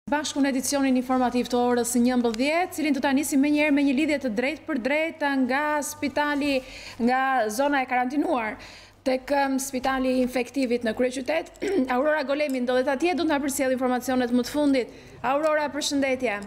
Bashku në edicionin informativ të orës 11, cilin të ta nisim me njerë me një lidhje të drejt për drejt nga spitali, nga zona e karantinuar tek spitali infektivit në kryeqytet. Aurora Golemi ndodhet atje, do të na përcjell informacionet më të fundit. Aurora, përshëndetje.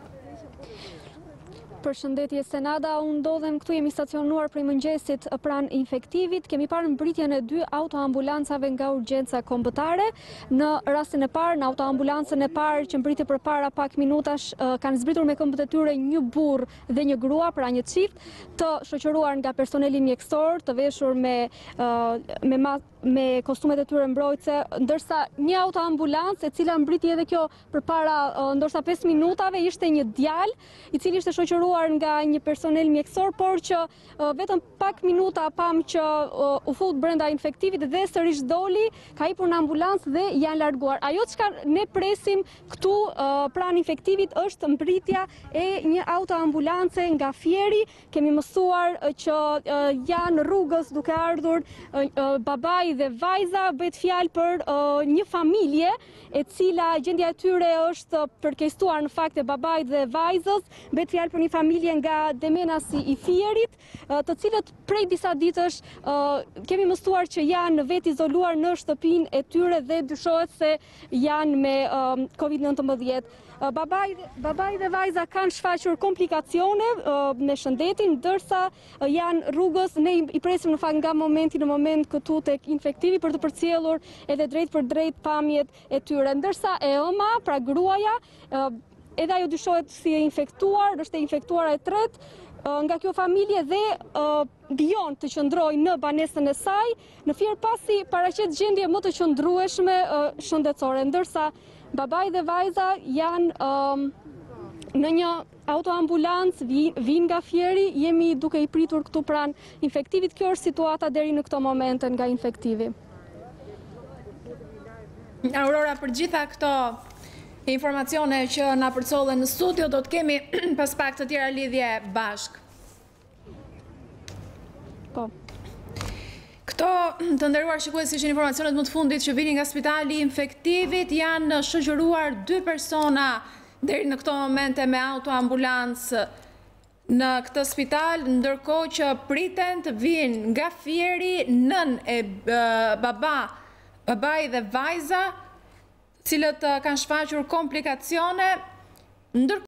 Përshëndetje Senada, unë ndodhem këtu, jemi stacionuar prej mëngjesit pranë infektivit. Kemi parë mbritjen e 2 autoambulancave nga urgjenca kombëtare. Në rastin e parë, në autoambulancën e parë që mbriti përpara pak minutash, kanë zbritur me këmbët e tyre një burr dhe një grua, pra një çift, të shoqëruar nga personeli mjekësor, të veshur me kostumet e tyre mbrojtëse, ndërsa një autoambulancë, e cila mbriti edhe kjo përpara ndoshta 5 minutave, ishte një djalë i cili ishte shoqëruar nga një personel mjekësor, por që vetëm pak minuta pam që u fut brenda infektivit dhe sërish doli, ka hipur në ambulancë dhe janë larguar. Ajo çka ne presim këtu pranë infektivit është mbritja e një autoambulance nga Fieri. Kemi mësuar që janë rrugës duke ardhur babai dhe vajza, bëhet fjalë për një familje e cila gjendja e tyre është përkestuar në fakt e babait dhe vajzës, bëhet fjalë për një familje nga Demenasi i Fierit, të cilët prej disa ditësh kemi mësuar që janë vetë izoluar në shtëpinë e tyre dhe dyshohet se janë me COVID-19. Babai dhe vajza kanë shfaqur komplikacione me shëndetin, ndërsa janë rrugës, ne i presim në fakt nga momenti në moment këtu tek infektivi për të përcjellur edhe drejt për drejt pamjet e tyre. Ndërsa e ëma, pra gruaja, edhe ajo dyshohet si e infektuar, është e infektuar e tretë nga kjo familje dhe bion të qëndroj në banesën e saj, në Fier pasi paraqet gjendje më të qëndrueshme shëndetësore, ndërsa babai dhe vajza janë në një autoambulancë, vinë nga Fieri, jemi duke i pritur këtu pranë infektivit. Kjo është situata deri në këto momente nga infektivi. Aurora, për gjitha këto informacione që na përcollen në studio, do të kemi pas pak të tjera lidhje bashk. Po. Këto, të nderuar shikues, ishin informacionet më të fundit që vinin nga spitali infektivit. Janë shoqëruar 2 persona deri në këto momente me autoambulancë në këtë spital, ndërkohë që priten të vinë nga Fieri nën e babai dhe vajza, cilët kanë shfaqur komplikacione,